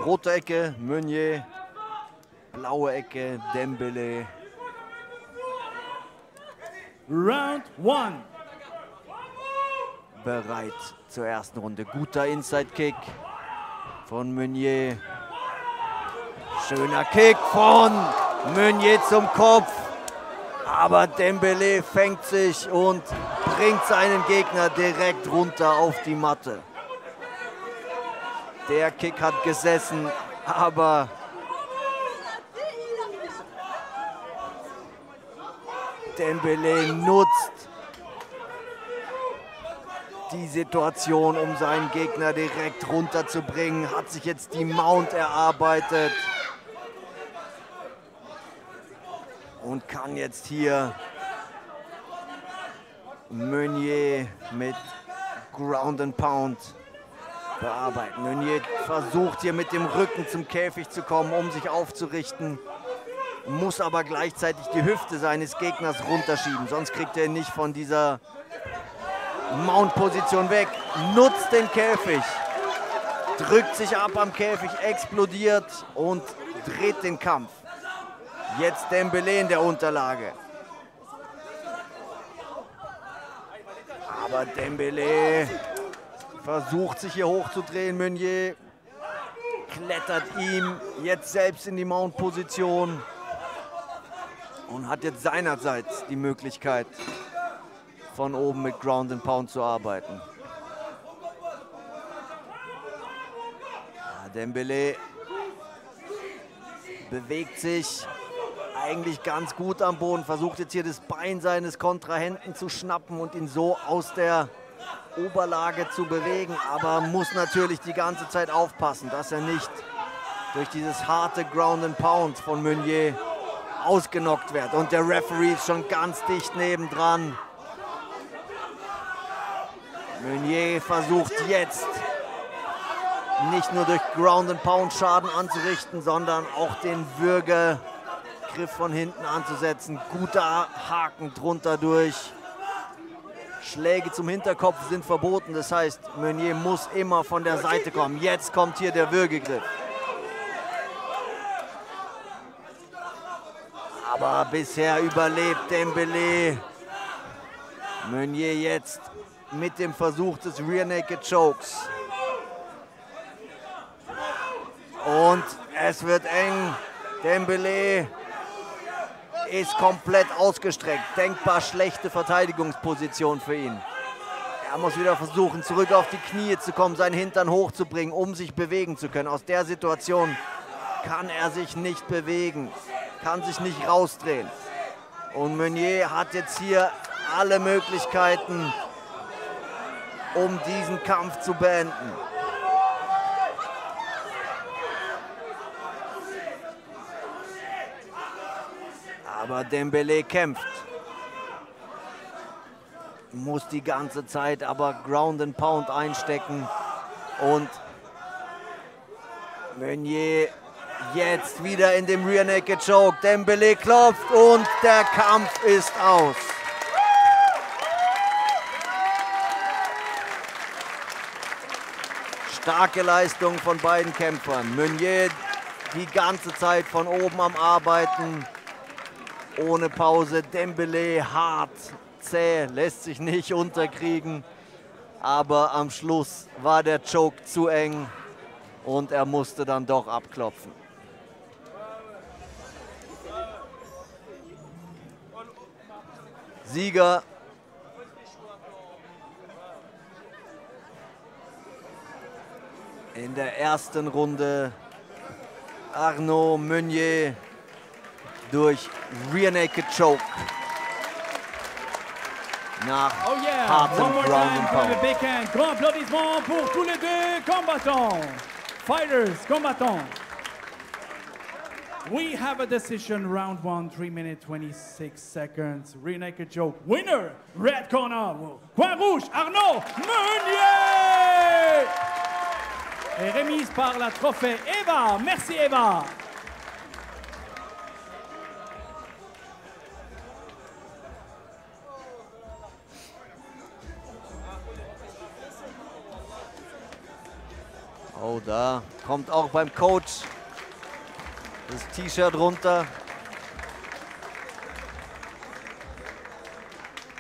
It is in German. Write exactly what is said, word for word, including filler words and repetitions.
Rote Ecke, Meunier. Blaue Ecke, Dembele. Round one. Bereit zur ersten Runde. Guter Inside-Kick von Meunier. Schöner Kick von Meunier zum Kopf. Aber Dembele fängt sich und bringt seinen Gegner direkt runter auf die Matte. Der Kick hat gesessen, aber Dembele nutzt die Situation, um seinen Gegner direkt runterzubringen. Hat sich jetzt die Mount erarbeitet. Und kann jetzt hier Meunier mit Ground and Pound bearbeiten. Meunier versucht hier mit dem Rücken zum Käfig zu kommen, um sich aufzurichten. Muss aber gleichzeitig die Hüfte seines Gegners runterschieben. Sonst kriegt er ihn nicht von dieser Mount-Position weg. Nutzt den Käfig. Drückt sich ab am Käfig, explodiert und dreht den Kampf. Jetzt Dembele in der Unterlage. Aber Dembele versucht sich hier hochzudrehen. Meunier klettert ihm jetzt selbst in die Mount-Position und hat jetzt seinerseits die Möglichkeit, von oben mit Ground and Pound zu arbeiten. Ja, Dembele bewegt sich eigentlich ganz gut am Boden, versucht jetzt hier das Bein seines Kontrahenten zu schnappen und ihn so aus der Oberlage zu bewegen, aber muss natürlich die ganze Zeit aufpassen, dass er nicht durch dieses harte Ground and Pound von Meunier ausgenockt wird. Und der Referee ist schon ganz dicht nebendran. Meunier versucht jetzt nicht nur durch Ground and Pound Schaden anzurichten, sondern auch den Würgegriff von hinten anzusetzen. Guter Haken drunter durch. Schläge zum Hinterkopf sind verboten, das heißt, Meunier muss immer von der Seite kommen. Jetzt kommt hier der Würgegriff. Aber bisher überlebt Dembele. Meunier jetzt mit dem Versuch des Rear Naked Chokes. Und es wird eng. Dembele ist komplett ausgestreckt. Denkbar schlechte Verteidigungsposition für ihn. Er muss wieder versuchen, zurück auf die Knie zu kommen, seinen Hintern hochzubringen, um sich bewegen zu können. Aus der Situation kann er sich nicht bewegen, kann sich nicht rausdrehen. Und Meunier hat jetzt hier alle Möglichkeiten, um diesen Kampf zu beenden. Aber Dembele kämpft. Muss die ganze Zeit aber Ground and Pound einstecken. Und Meunier jetzt wieder in dem Rear Naked Choke. Dembele klopft und der Kampf ist aus. Starke Leistung von beiden Kämpfern. Meunier die ganze Zeit von oben am Arbeiten. Ohne Pause. Dembele hart, zäh, lässt sich nicht unterkriegen. Aber am Schluss war der Choke zu eng und er musste dann doch abklopfen. Sieger in der ersten Runde Arnaud Meunier durch Rear Naked Choke nach Oh yeah, hartem one more Ground time and for the Pound. big hand. Grand applaudissement pour tous les deux combattants. Fighters, combattants. We have a decision, round one, three minutes, twenty-six seconds. Rear Naked Choke. Winner, red corner, coin rouge, Arnaud Meunier. Et remise par la trophée Eva. Merci Eva. Oh, da kommt auch beim Coach das T-Shirt runter.